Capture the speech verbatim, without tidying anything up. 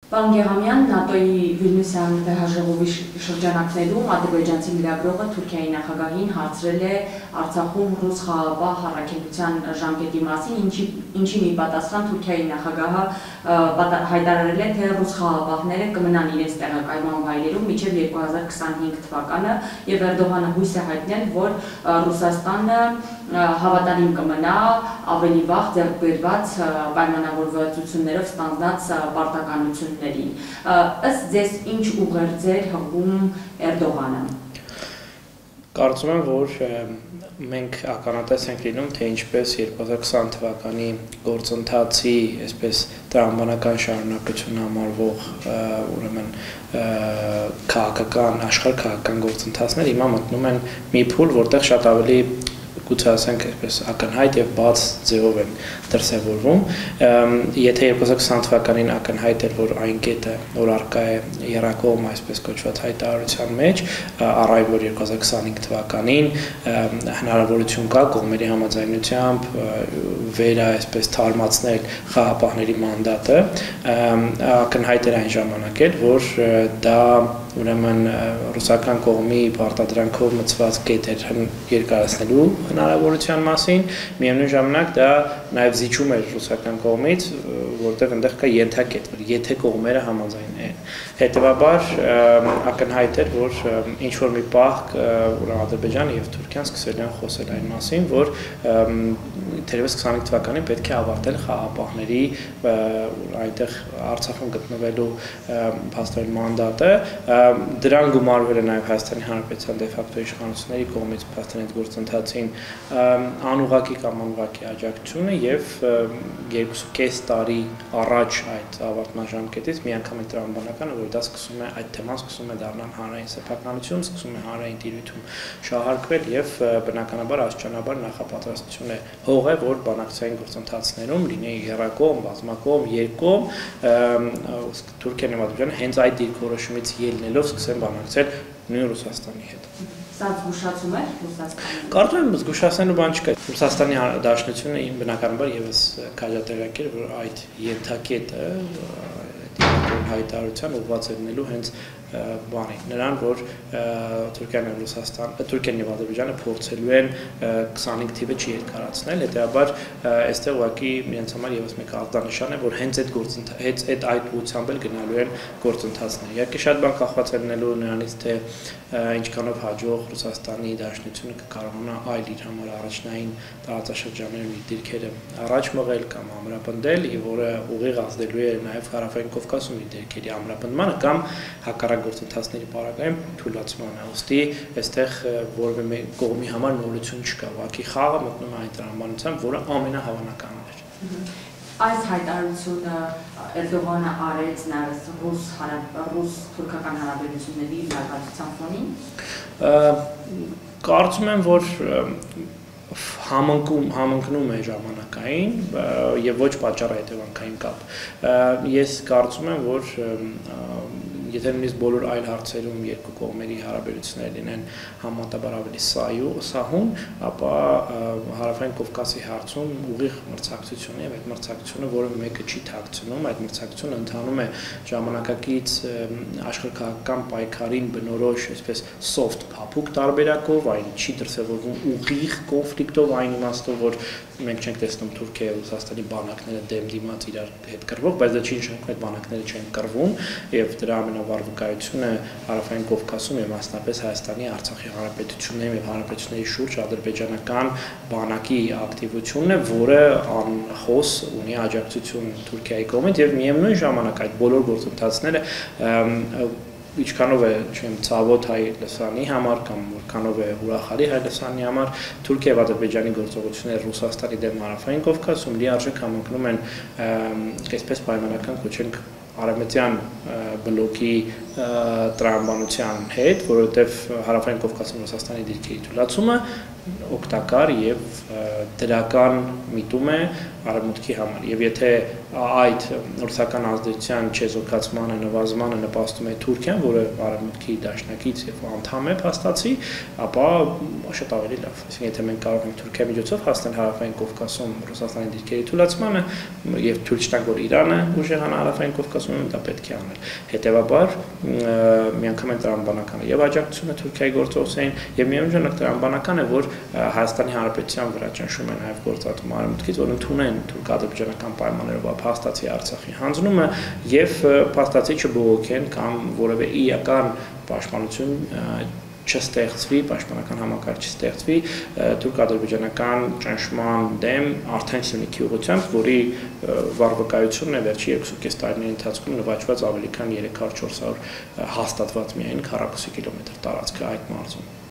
Պարոն Գեղամյան, ՆԱՏՕ-ի Վիլնյուսյան վեհաժողովի շրջանակներում ադրբեջանցի լրագրողը Թուրքիայի նախագահին հարցրել է Արցախում ռուս խաղաղապահ առաքելության ժամկետի մասին, ինչի մի պատասխան Թուրքիայի նախագահը հայտարարել է, թե ռուս խաղաղապահները կմնան իրենց տեղակայման վայրերում մինչև երկու հազար քսանհինգ թվականը եւ Էրդողանը հույս է հայտնել, որ Ռուսաստանը հավատարիմ կմնա ավելի վաղ ձեռք բերված պայմանավորվածություններով ստանձնած պարտականություններին։ Ըստ ձեզ ինչ ուղերձեր հղում Էրդողանը։ Կարծում եմ, որ մենք ականատես ենք լինում, թե ինչպես երկու հազար քսան թվականի գործընթացի, այսպես տրամաբանական շարունակություն համարվող, ուրեմն քաղաքական, աշխարհ քաղաքական գործընթացներ հիմա մտնում են մի փուլ, որտեղ շատ ավելի գուցե ասենք այսպես ակնհայտ եւ բաց ձևով են դրսևորվում։ Եթե երկու հազար քսան թվականին ակնհայտ էր, որ այն կետը, որ առկա է եռակողմ այսպես կոչված հայտարարության մեջ, առայժմ որ երկու հազար քսանհինգ թվականին հնարավորություն կա կողմերի համաձայնությամբ վեր այսպես թարմացնել խաղաղապահների մանդատը, ակնհայտ էր այն ժամանակ էլ, որ դա ուրեմն ռուսական կողմի պարտադրանքով մցված կետ էր երկարացվելու հնարավորության մասին, միևնույն ժամանակ դա նաև զիջում էր ռուսական կողմից, որտեղ այնտեղ կա ենթակետ, որ եթե կողմերը համաձայն են։ Հետևաբար ակնհայտ էր, որ ինչ որ մի պահ Ադրբեջանը եւ Թուրքիան սկսել են խոսել այն մասին, որ թերևս քսանհինգ թվականին պետք է ավարտել խաղաղապահների այնտեղ Արցախում գտնվելու փաստորեն մանդատը, դրան գումարվել է նաև Հայաստանի Հանրապետության դե ֆակտո իշխանությունների կողմից փաստորեն այդ գործընթացին անուղղակի կամ անուղղակի աջակցությունը եւ երկուսուկես տարի առաջ այդ ավարտման ժամկետից մի անգամ այդ տրամաբանականը, որ դա սկսում է այդ թեման սկսում է դառնալ հանրային սեփականություն, սկսում է հանրային տիրույթում շահարկվել եւ բնականաբար աստիճանաբար նախապատրաստություն է հողը, որ բանակցային գործընթացներում լինեի եռակողմ, բազմակողմ, երկկողմ, Թուրքիան եւ Ադրբեջանը հենց այդ դիրքորոշումից ելնելով սկսեն բանակցել նույն Ռուսաստանի հետ։ Սա զգուշացում է Ռուսաստանը։ Կարծում եմ զգուշացնելու բան չկա։ Ռուսաստանի Դաշնությունը բնականաբար եւս քաջատեղյակ էր, որ այդ ենթակետը հայտարարության ուղղված էր լինելու հենց բանի նրան, որ Թուրքիան եւ Ռուսաստանը, Թուրքիան եւ Ադրբեջանը փորձելու են քսանհինգ թիվը չերկարացնել, հետեւաբար այստեղ ուղղակի իրենց համար եւս մեկ ազդանշան է, որ հենց այդ գործընթաց, հենց այդ այդ ուղղությամբ էլ գնալու են գործընթացները։ Իհարկե շատ բան կախված է լինելու նրանից, թե ինչքանով հաջող Ռուսաստանի Դաշնությունը կկարողանա այլ իր համար առաջնային տարածաշրջաններում իր դիրքերը առաջ մղել կամ ամրապնդել, եւ որը ուղիղ ազդելու է նաեւ Հարավային Կովկասում իր դիրքերի ամրապնդմանը կամ հակառակ գործընթացների պարագայում թույլատրմանը, ուստի այստեղ որևէ կողմի համար նորություն չկա, ուղղակի խաղը մտնում է այն տրամաբանությամբ, որը ամենահավանականն էր։ Այս հայտարարությունը Էրդողանը արեց նաև ռուս ռուս թուրքական հարաբերությունների զարգացության ֆոնին։ Կարծում եմ, որ համընկնում համընկնում է ժամանակային եւ ոչ պատճառահետևանքային կապ։ Ես կարծում եմ, որ եթե նույնիսկ բոլոր այլ հարցերում երկու կողմերի հարաբերությունները լինեն համեմատաբար ավելի սահուն, ապա Հարավային Կովկասի հարցում ուղիղ մրցակցություն է եւ այդ մրցակցությունը, որը մեկը չի թաքցնում, այդ մրցակցությունը ընթանում է ժամանակակից աշխարհքաղաքական պայքարին բնորոշ, այսպես soft փափուկ տարբերակով, այն չի դրսևորվում ուղիղ կոնֆլիկտով, այն իմաստով, որ մենք չենք տեսնում Թուրքիայի եւ Ռուսաստանի բանակները դեմ դիմաց իրար հետ կռվող, բայց դա չի նշանակում այդ բանակները չեն կռվում եւ դրա ամենավարվկայությունը Հարավային Կովկասում եւ մասնապես Հայաստանի, Արցախի հանրապետությունների եւ հանրապետությունների շուրջ ադրբեջանական բանակի ակտիվությունն է, որը անխոս ունի աջակցություն Թուրքիայի կողմից եւ միևնույն ժամանակ այդ բոլոր գործընթացները ինչքանով է չեմ ցավոտ հայ լսանի համար կամ որքանով է ուրախալի հայ լսանի համար Թուրքիա եւ Ադրբեջանի գործողությունները Ռուսաստանի դեմ Հարավային Կովկասում լիարժեք համընկնում են այսպես պայմանական կոչենք արևմտյան բլոկի տրամաբանության հետ, որովհետև Հարավային Կովկասում Ռուսաստանի դիրքերի թույլատրումը օգտակար եւ դրական միտում է արևմուտքի համար եւ եթե այդ ռուսական ազդեցության չեզոքացմանը, նվազմանը նպաստում է Թուրքիան, որը արևմուտքի դաշնակից եւ անդամ է փաստացի, ապա շատ ավելի լավ։ Այսինքն եթե մենք կարող ենք Թուրքիայի միջոցով հասնել Հարավային Կովկասում Ռուսաստանի դիրքերի թուլացմանը եւ թույլ չտանք, որ Իրանը ուժեղանա Հարավային Կովկասում, դա պետք է անել։ Հետևաբար միանգամայն տրամաբանական է եւ աջակցությունը Թուրքիայի գործողությանը եւ միաժամանակ տրամաբանական է, որ Հայաստանի Հանրապետության վրա ճնշում են նաեւ գործածում արևմուտքից, որ ընդունեն թուրք-ադրբեջանական պայմաններով փաստացի Արցախի հանձնումը եւ փաստացի չբողոքեն կամ որևէ իրական պաշտպանություն չստեղծվի, պաշտպանական համակարգ չստեղծվի թուրք-ադրբեջանական ճնշման դեմ արդեն Սյունիքի ուղղությամբ, որի վարվկայությունն է վերջի երկուսուկես տարիների ընթացքում նվաճված ավելի քան երեք հարյուր չորս հարյուր հաստատված միայն քառակուսի կիլոմետր տարածքը այդ մարզում։